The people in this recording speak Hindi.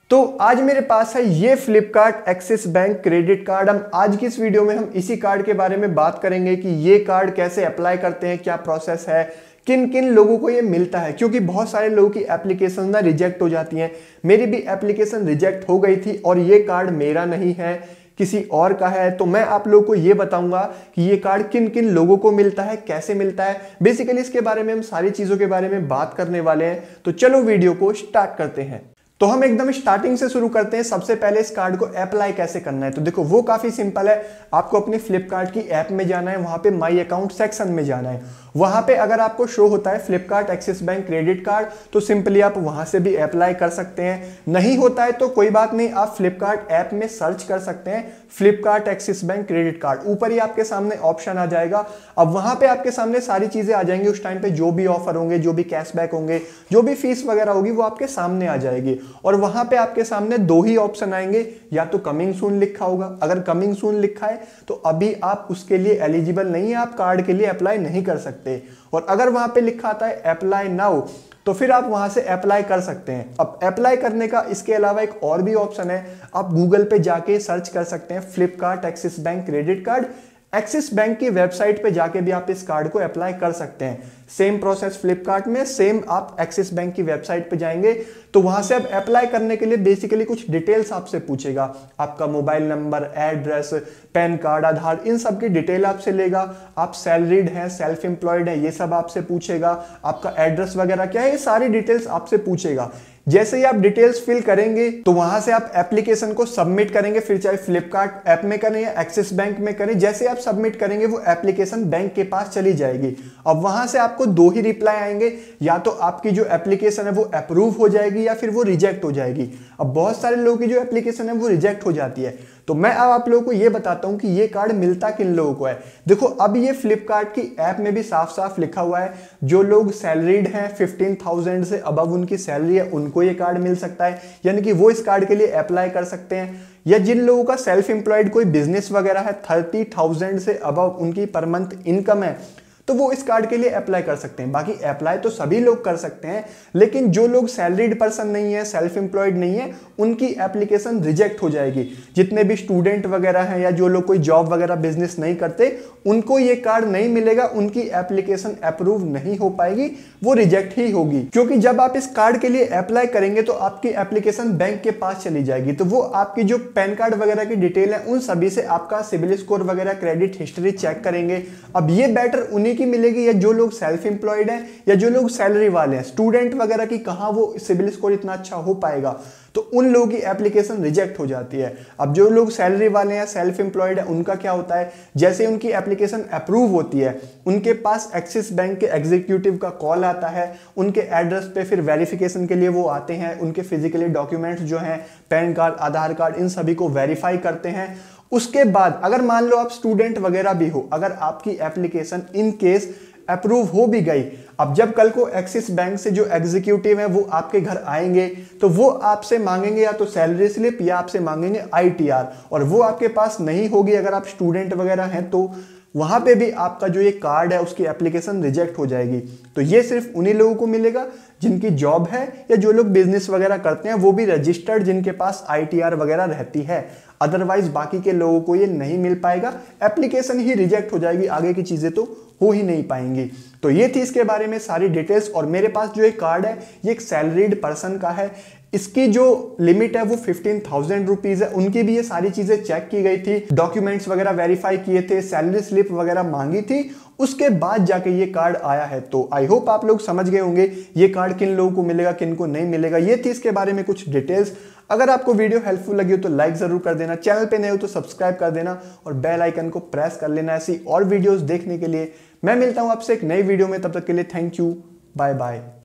तो आज मेरे पास है ये Flipkart Axis bank credit card. हम आज की इस वीडियो में हम इसी कार्ड के बारे में बात करेंगे कि ये कार्ड कैसे अप्लाई करते हैं, क्या प्रोसेस है, किन किन लोगों को ये मिलता है। क्योंकि बहुत सारे लोगों की एप्लीकेशन ना रिजेक्ट हो जाती हैं। मेरी भी एप्लीकेशन रिजेक्ट हो गई थी और ये कार्ड मेरा नहीं है, किसी और का है। तो मैं आप लोगों को ये बताऊंगा कि ये कार्ड किन किन लोगों को मिलता है, कैसे मिलता है, बेसिकली इसके बारे में हम सारी चीजों के बारे में बात करने वाले हैं। तो चलो वीडियो को स्टार्ट करते हैं। तो हम एकदम स्टार्टिंग से शुरू करते हैं। सबसे पहले इस कार्ड को अप्लाई कैसे करना है, तो देखो वो काफी सिंपल है। आपको अपनी फ्लिपकार्ट की ऐप में जाना है, वहां पे माई अकाउंट सेक्शन में जाना है। वहां पे अगर आपको शो होता है Flipkart Axis bank credit card, तो सिंपली आप वहां से भी अप्लाई कर सकते हैं। नहीं होता है तो कोई बात नहीं, आप फ्लिपकार्ट ऐप में सर्च कर सकते हैं Flipkart Axis bank credit card. ऊपर ही आपके सामने ऑप्शन आ जाएगा। अब वहां पे आपके सामने सारी चीजें आ जाएंगी। उस टाइम पे जो भी ऑफर होंगे, जो भी कैशबैक होंगे, जो भी फीस वगैरह होगी, वो आपके सामने आ जाएगी। और वहां पे आपके सामने दो ही ऑप्शन आएंगे, या तो कमिंग सून लिखा होगा। अगर कमिंग सून लिखा है तो अभी आप उसके लिए एलिजिबल नहीं है, आप कार्ड के लिए अप्लाई नहीं कर सकते। और अगर वहां पे लिखा आता है अप्लाई नाउ, तो फिर आप वहां से अप्लाई कर सकते हैं। अब अप्लाई करने का इसके अलावा एक और भी ऑप्शन है। आप गूगल पे जाके सर्च कर सकते हैं Flipkart Axis bank credit card. Axis bank की वेबसाइट पे जाके भी आप इस कार्ड को अप्लाई कर सकते हैं। सेम प्रोसेस फ्लिपकार्ट में, सेम आप एक्सिस बैंक की वेबसाइट पे जाएंगे तो वहां से आप अप्लाई करने के लिए बेसिकली कुछ डिटेल्स आपसे पूछेगा। आपका mobile number, address, PAN card, Aadhaar, इन सब की डिटेल आपसे लेगा। आप सैलरीड हैं, सेल्फ एम्प्लॉयड है, ये सब आपसे पूछेगा। आपका एड्रेस वगैरह क्या है, ये सारी डिटेल्स आपसे पूछेगा। जैसे ही आप डिटेल्स फिल करेंगे तो वहां से आप एप्लीकेशन को सबमिट करेंगे, फिर चाहे फ्लिपकार्ट ऐप में करें या एक्सिस बैंक में करें। जैसे आप सबमिट करेंगे वो एप्लीकेशन बैंक के पास चली जाएगी। अब वहां से आपको दो ही रिप्लाई आएंगे, या तो आपकी जो एप्लीकेशन है वो अप्रूव हो जाएगी या फिर वो रिजेक्ट हो जाएगी। अब बहुत सारे लोगों की जो एप्लीकेशन है वो रिजेक्ट हो जाती है। तो मैं अब आप लोगों को ये बताता हूं कि ये कार्ड मिलता किन लोगों को है। देखो अब ये फ्लिपकार्ट की ऐप में भी साफ साफ लिखा हुआ है, जो लोग सैलरीड हैं, 15,000 से अबव उनकी सैलरी है, उनको ये कार्ड मिल सकता है, यानी कि वो इस कार्ड के लिए अप्लाई कर सकते हैं। या जिन लोगों का सेल्फ एम्प्लॉयड कोई बिजनेस वगैरह है, 30,000 से अबव उनकी पर मंथ इनकम है, तो वो इस कार्ड के लिए अप्लाई कर सकते हैं। बाकी अप्लाई तो सभी लोग कर सकते हैं, लेकिन जो लोग सैलरीड पर्सन नहीं है, सेल्फ एम्प्लॉयड नहीं है, उनकी एप्लीकेशन रिजेक्ट हो जाएगी। जितने भी स्टूडेंट वगैरह हैं या जो लोग कोई जॉब वगैरह बिजनेस नहीं करते, उनको ये कार्ड नहीं मिलेगा, उनकी एप्लीकेशन अप्रूव नहीं हो पाएगी, वो रिजेक्ट ही होगी। क्योंकि जब आप इस कार्ड के लिए अप्लाई करेंगे तो आपकी एप्लीकेशन बैंक के पास चली जाएगी। तो वो आपकी जो पैन कार्ड वगैरह की डिटेल है, उन सभी से आपका सिबिल स्कोर वगैरह, क्रेडिट हिस्ट्री चेक करेंगे। अब ये बेटर उन्हीं की मिलेगी, या जो लोग सेल्फ एम्प्लॉयड हैं या जो लोग सैलरी वाले हैं। स्टूडेंट वगैरह की कहां वो सिबिल स्कोर इतना अच्छा हो पाएगा, तो उन लोगों की एप्लीकेशन रिजेक्ट हो जाती है। अब जो लोग सैलरी वाले हैं, सेल्फ एम्प्लॉयड है, उनका क्या होता है, जैसे उनकी एप्लीकेशन अप्रूव होती है, उनके पास एक्सिस बैंक के एग्जीक्यूटिव का कॉल आता है। उनके एड्रेस पे फिर वेरिफिकेशन के लिए वो आते हैं। उनके फिजिकली डॉक्यूमेंट्स जो हैं, पैन कार्ड, आधार कार्ड, इन सभी को वेरीफाई करते हैं। उसके बाद अगर मान लो आप स्टूडेंट वगैरह भी हो, अगर आपकी एप्लीकेशन इन केस अप्रूव हो भी गई, अब जब कल को एक्सिस बैंक से जो एग्जीक्यूटिव है वो आपके घर आएंगे, तो वो आपसे मांगेंगे या तो सैलरी स्लिप या आपसे मांगेंगे ITR, और वो आपके पास नहीं होगी अगर आप स्टूडेंट वगैरह हैं, तो वहां पे भी आपका जो ये कार्ड है उसकी एप्लीकेशन रिजेक्ट हो जाएगी। तो ये सिर्फ उन्हीं लोगों को मिलेगा जिनकी जॉब है या जो लोग बिजनेस वगैरह करते हैं, वो भी रजिस्टर्ड, जिनके पास ITR वगैरह रहती है। अदरवाइज बाकी के लोगों को ये नहीं मिल पाएगा, एप्लीकेशन ही रिजेक्ट हो जाएगी, आगे की चीजें तो हो ही नहीं पाएंगी। तो ये थी इसके बारे में सारी डिटेल्स। और मेरे पास जो एक कार्ड है ये एक सैलरीड पर्सन का है। इसकी जो लिमिट है वो 15,000 रुपीज है। उनकी भी ये सारी चीजें चेक की गई थी, डॉक्यूमेंट्स वगैरह वेरीफाई किए थे, सैलरी स्लिप वगैरह मांगी थी, उसके बाद जाके ये कार्ड आया है। तो आई होप आप लोग समझ गए होंगे ये कार्ड किन लोगों को मिलेगा, किन को नहीं मिलेगा। ये थी इसके बारे में कुछ डिटेल्स। अगर आपको वीडियो हेल्पफुल लगी हो तो लाइक जरूर कर देना, चैनल पे नए हो तो सब्सक्राइब कर देना और बेल आइकन को प्रेस कर लेना ऐसी और वीडियोस देखने के लिए। मैं मिलता हूं आपसे एक नई वीडियो में, तब तक के लिए थैंक यू, बाय बाय।